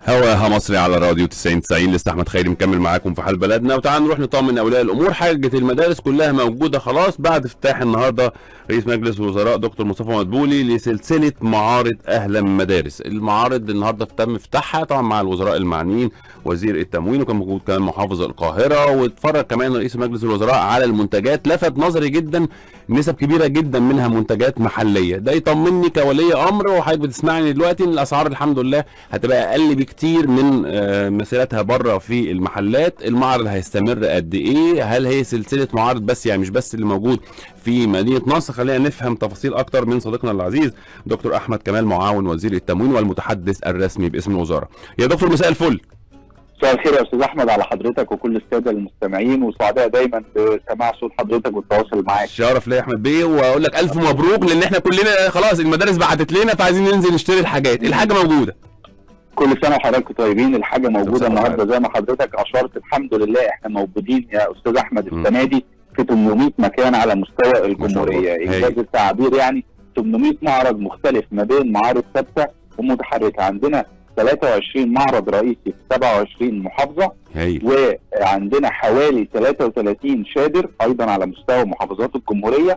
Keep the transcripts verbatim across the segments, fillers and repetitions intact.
هواها مصري على راديو تسعين تسعين. لسه احمد خيري مكمل معاكم في حال بلدنا، وتعالوا نروح نطمن اولياء الامور. حاجه المدارس كلها موجوده خلاص بعد افتتاح النهارده رئيس مجلس الوزراء دكتور مصطفى مدبولي لسلسله معارض اهلا مدارس. المعارض النهارده تم افتتاحها طبعا مع الوزراء المعنيين، وزير التموين، وكان موجود كمان محافظ القاهره، واتفرج كمان رئيس مجلس الوزراء على المنتجات. لفت نظري جدا نسب كبيره جدا منها منتجات محليه، ده يطمني كولي امر وحضرتك بتسمعني دلوقتي ان الاسعار الحمد لله هتبقى اقل بكتير من مسيرتها بره في المحلات. المعرض هيستمر قد ايه؟ هل هي سلسله معارض بس يعني مش بس اللي موجود في مدينه نصر؟ خلينا نفهم تفاصيل اكتر من صديقنا العزيز دكتور احمد كمال معاون وزير التموين والمتحدث الرسمي باسم الوزاره. يا دكتور مساء الفل. مساء الخير يا استاذ احمد على حضرتك وكل الساده المستمعين، وسعداء دايما بسماع صوت حضرتك والتواصل معاك. شرف ليا يا احمد بيه، واقول لك الف مبروك لان احنا كلنا خلاص المدارس بعتت لنا فعايزين ننزل نشتري الحاجات. الحاجه موجوده. كل سنه وحضراتكم طيبين. الحاجه موجوده النهارده زي ما حضرتك اشرت. الحمد لله احنا موجودين يا استاذ احمد السنه دي في ثمانمائة مكان على مستوى الجمهوريه، انجاز التعبير يعني. ثمانمائة معرض مختلف ما بين معارض ثابته ومتحركه. عندنا ثلاثة وعشرين معرض رئيسي في سبعة وعشرين محافظه، هي. وعندنا حوالي ثلاثة وثلاثين شادر ايضا على مستوى محافظات الجمهوريه،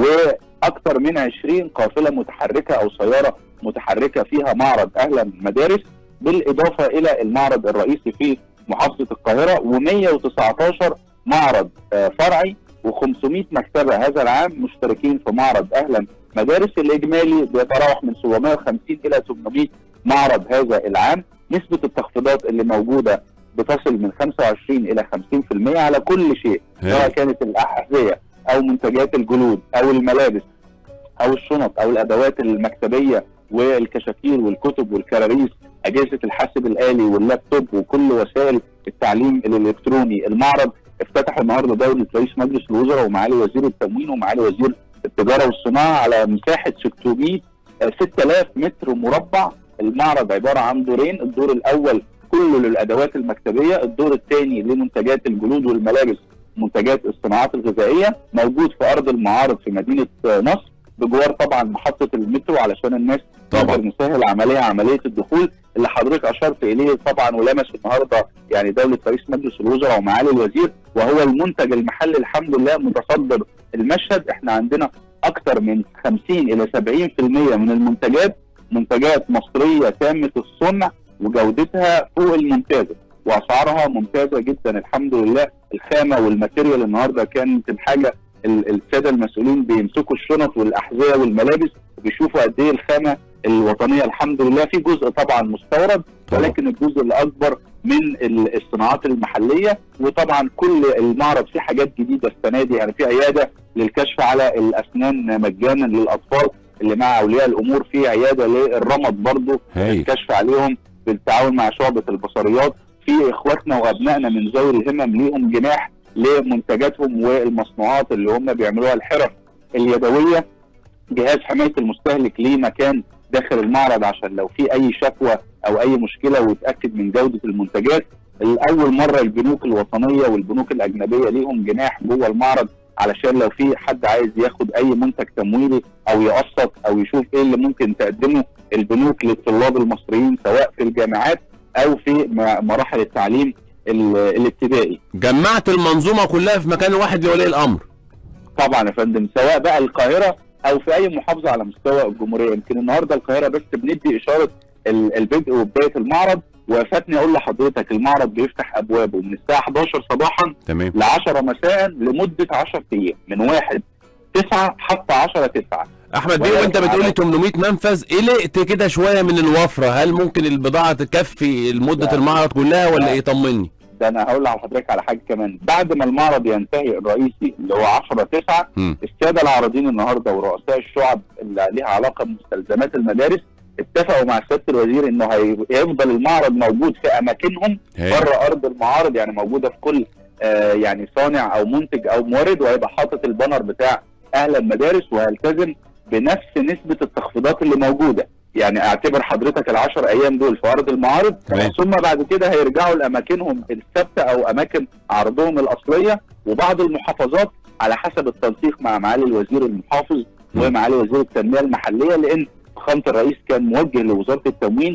واكثر من عشرين قافله متحركه او سياره متحركه فيها معرض اهلا مدارس، بالاضافه الى المعرض الرئيسي في محافظه القاهره، ومئة وتسعة عشر معرض فرعي وخمسمائة مكتبه هذا العام مشتركين في معرض اهلا مدارس. الاجمالي بيتراوح من سبعمائة وخمسين الى ثمانمائة معرض هذا العام. نسبه التخفيضات اللي موجوده بتصل من خمسة وعشرين الى خمسين بالمئة على كل شيء، سواء كانت الاحذيه او منتجات الجلود او الملابس او الشنط او الادوات المكتبيه والكشاكيل والكتب والكراريس، اجهزه الحاسب الالي واللابتوب وكل وسائل التعليم الالكتروني. المعرض افتتح النهارده دوله رئيس مجلس الوزراء ومعالي وزير التموين ومعالي وزير التجاره والصناعه على مساحه ستمائة ستة آلاف متر مربع. المعرض عباره عن دورين، الدور الاول كله للادوات المكتبيه، الدور الثاني لمنتجات الجلود والملابس منتجات الصناعات الغذائيه، موجود في ارض المعارض في مدينه نصر بجوار طبعا محطه المترو علشان الناس تقدر نسهل عمليه عمليه الدخول اللي حضرتك اشرت اليه طبعا ولمس النهارده يعني دوله رئيس مجلس الوزراء ومعالي الوزير، وهو المنتج المحلي الحمد لله متصدر المشهد. احنا عندنا اكثر من خمسين الى سبعين بالمئة من المنتجات منتجات مصريه تامه الصنع وجودتها فوق الممتازه واسعارها ممتازه جدا الحمد لله. الخامه والماتيريال النهارده كانت الحاجه الساده المسؤولين بيمسكوا الشنط والاحذيه والملابس وبيشوفوا قد ايه الخامه الوطنيه الحمد لله. في جزء طبعا مستورد ولكن الجزء الاكبر من الصناعات المحليه. وطبعا كل المعرض فيه حاجات جديده السنه دي، يعني في عياده للكشف على الاسنان مجانا للاطفال اللي مع اولياء الامور، في عياده للرمد برضه الكشف عليهم بالتعاون مع شعبه البصريات، في اخواتنا وابنائنا من ذوي الهمم ليهم جناح لمنتجاتهم والمصنوعات اللي هم بيعملوها الحرف اليدويه. جهاز حمايه المستهلك ليه مكان داخل المعرض عشان لو في اي شكوى او اي مشكله ويتاكد من جوده المنتجات. الاول مره البنوك الوطنيه والبنوك الاجنبيه ليهم جناح جوه المعرض علشان لو في حد عايز ياخد اي منتج تمويلي او يقسط او يشوف ايه اللي ممكن تقدمه البنوك للطلاب المصريين سواء في الجامعات او في مراحل التعليم الابتدائي. جمعت المنظومه كلها في مكان واحد لولي الامر. طبعا يا فندم، سواء بقى القاهره او في اي محافظه على مستوى الجمهوريه. يمكن النهارده القاهره بس بندي اشاره البدء وبدايه المعرض، وفاتني اقول لحضرتك المعرض بيفتح ابوابه من الساعه إحدى عشرة صباحا تمام ل عشرة مساء لمده عشرة ايام، من واحد تسعة حتى عشرة تسعة. احمد بيه وانت بتقول لي ثمانمائة منفذ، قلقت كده شويه من الوفره، هل ممكن البضاعه تكفي لمده المعرض كلها ولا ايه؟ طمني. ده انا هقول لحضرتك على حاجه كمان، بعد ما المعرض ينتهي الرئيسي اللي هو عشرة تسعة، الساده العارضين النهارده ورؤساء الشعب اللي ليها علاقه بمستلزمات المدارس اتفقوا مع سياده الوزير انه هيفضل المعرض موجود في اماكنهم بره ارض المعارض، يعني موجوده في كل آه يعني صانع او منتج او مورد، وهيبقى حاطط البانر بتاع اهلا مدارس وهيلتزم بنفس نسبه التخفيضات اللي موجوده. يعني اعتبر حضرتك العشر ايام دول في ارض المعارض، ثم بعد كده هيرجعوا لاماكنهم الثابته او اماكن عرضهم الاصليه، وبعض المحافظات على حسب التنسيق مع معالي الوزير المحافظ ومعالي وزير التنميه المحليه، لان فخامه الرئيس كان موجه لوزاره التموين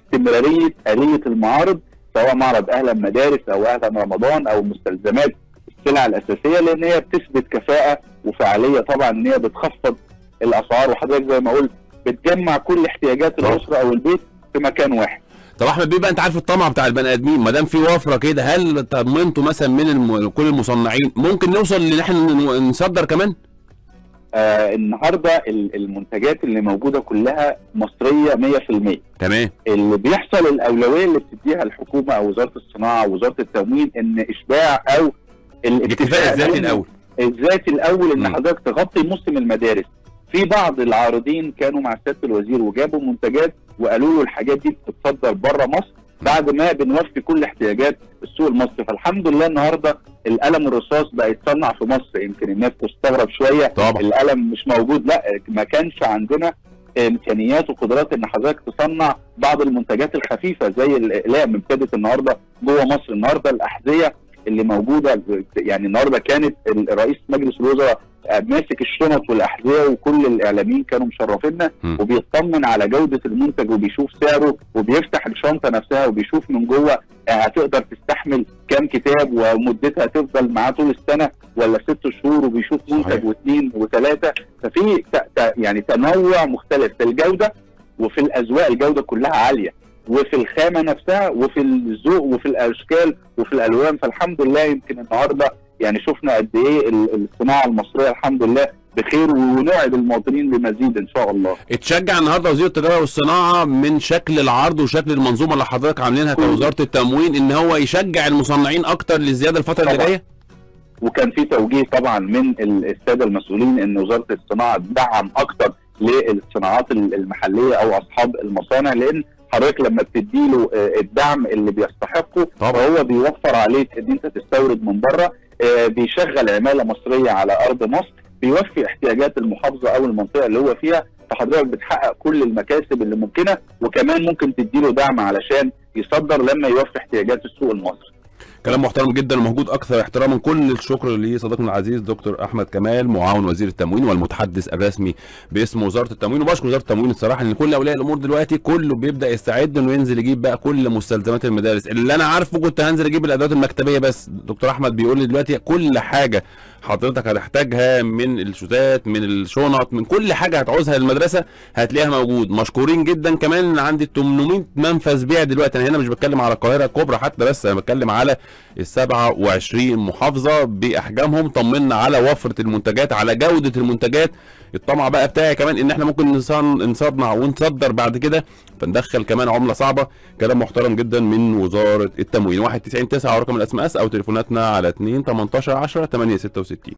استمراريه اليه المعارض، سواء معرض اهلا مدارس او اهلا رمضان او مستلزمات السلع الاساسيه، لان هي بتثبت كفاءه وفعاليه طبعا ان هي بتخفض الاسعار، وحضرتك زي ما قلت بتجمع كل احتياجات الاسره او البيت في مكان واحد. طب احمد بيه بقى، انت عارف الطمع بتاع البني ادمين، ما دام في وفره كده، هل طمنتوا مثلا من الم... كل المصنعين ممكن نوصل ان احنا نصدر كمان؟ آه النهارده المنتجات اللي موجوده كلها مصريه مية في المية. تمام. اللي بيحصل الاولويه اللي بتديها الحكومه او وزاره الصناعه او وزاره التموين ان اشباع او الاكتفاء الذاتي الاول. الذاتي الاول ان حضرتك تغطي موسم المدارس. في بعض العارضين كانوا مع سياده الوزير وجابوا منتجات وقالوا له الحاجات دي بتتصدر بره مصر بعد ما بنوفي كل احتياجات السوق المصري. فالحمد لله النهارده القلم الرصاص بقى يتصنع في مصر. يمكن الناس تستغرب شويه طبعا. القلم مش موجود، لا ما كانش عندنا امكانيات وقدرات ان حضرتك تصنع بعض المنتجات الخفيفه زي الاقلام. ابتدت النهارده جوه مصر. النهارده الاحذيه اللي موجوده، يعني النهارده كانت رئيس مجلس الوزراء ماسك الشنط والاحذيه وكل الاعلاميين كانوا مشرفيننا وبيطمن على جوده المنتج وبيشوف سعره وبيفتح الشنطه نفسها وبيشوف من جوه هتقدر تستحمل كام كتاب ومدتها تفضل معاه طول السنه ولا ست شهور، وبيشوف منتج واثنين وثلاثه. ففي يعني تنوع مختلف في الجوده وفي الاذواق، الجوده كلها عاليه، وفي الخامه نفسها وفي الذوق وفي الاشكال وفي الالوان. فالحمد لله يمكن النهارده يعني شفنا قد ايه الصناعه المصريه الحمد لله بخير، ونوعد المواطنين بمزيد ان شاء الله. اتشجع النهارده وزير التجاره والصناعه من شكل العرض وشكل المنظومه اللي حضرتك عاملينها كوزاره التموين ان هو يشجع المصنعين اكتر للزياده الفتره اللي جايه؟ وكان في توجيه طبعا من الساده المسؤولين ان وزاره الصناعه تدعم اكتر للصناعات المحليه او اصحاب المصانع، لان حضرتك لما بتديله الدعم اللي بيستحقه فهو بيوفر عليك ان انت تستورد من بره، بيشغل عماله مصريه على ارض مصر، بيوفي احتياجات المحافظه او المنطقه اللي هو فيها. فحضرتك بتحقق كل المكاسب اللي ممكنه، وكمان ممكن تديله دعم علشان يصدر لما يوفي احتياجات السوق المصري. كلام محترم جدا وموجود اكثر احتراما. كل الشكر لصديقنا العزيز دكتور احمد كمال معاون وزير التموين والمتحدث الرسمي باسم وزاره التموين. وبشكر وزاره التموين الصراحه ان كل اولياء الامور دلوقتي كله بيبدا يستعد انه ينزل يجيب بقى كل مستلزمات المدارس. اللي انا عارفه كنت هنزل اجيب الادوات المكتبيه، بس دكتور احمد بيقول لي دلوقتي كل حاجه حضرتك هتحتاجها من الشوزات من الشنط من كل حاجه هتعوزها للمدرسه هتلاقيها موجود. مشكورين جدا كمان ان عندي ثمانمائة منفذ بيع دلوقتي. انا هنا مش بتكلم على القاهره الكبرى حتى، بس انا بتكلم على ال سبعة وعشرين محافظه باحجامهم. طمنا على وفره المنتجات، على جوده المنتجات. الطمع بقى بتاعي كمان ان احنا ممكن نصنع ونصدر بعد كده، فندخل كمان عمله صعبه. كلام محترم جدا من وزاره التموين. واحد تسعين تسعة ورقم الاس ام اس او تليفوناتنا على اتنين تمنتاشر عشرة تمانية ستة وستين.